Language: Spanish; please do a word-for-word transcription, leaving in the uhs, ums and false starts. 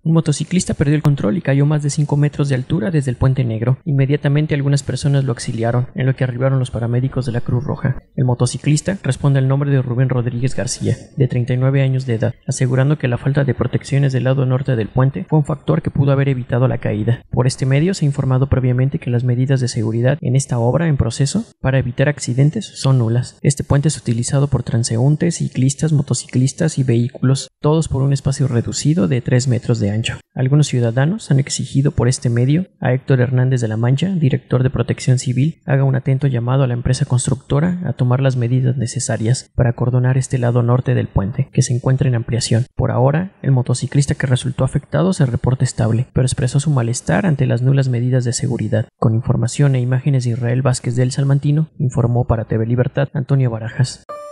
Un motociclista perdió el control y cayó más de cinco metros de altura desde el Puente Negro. Inmediatamente algunas personas lo auxiliaron, en lo que arribaron los paramédicos de la Cruz Roja. El motociclista responde al nombre de Rubén Rodríguez García, de treinta y nueve años de edad, asegurando que la falta de protecciones del lado norte del puente fue un factor que pudo haber evitado la caída. Por este medio se ha informado previamente que las medidas de seguridad en esta obra en proceso para evitar accidentes son nulas. Este puente es utilizado por transeúntes, ciclistas, motociclistas y vehículos, todos por un espacio reducido de tres metros de ancho. Algunos ciudadanos han exigido por este medio a Héctor Hernández de la Mancha, director de Protección Civil, haga un atento llamado a la empresa constructora a tomar las medidas necesarias para acordonar este lado norte del puente, que se encuentra en ampliación. Por ahora, el motociclista que resultó afectado se reporta estable, pero expresó su malestar ante las nulas medidas de seguridad. Con información e imágenes de Israel Vázquez del Salmantino, informó para T V Libertad Antonio Barajas.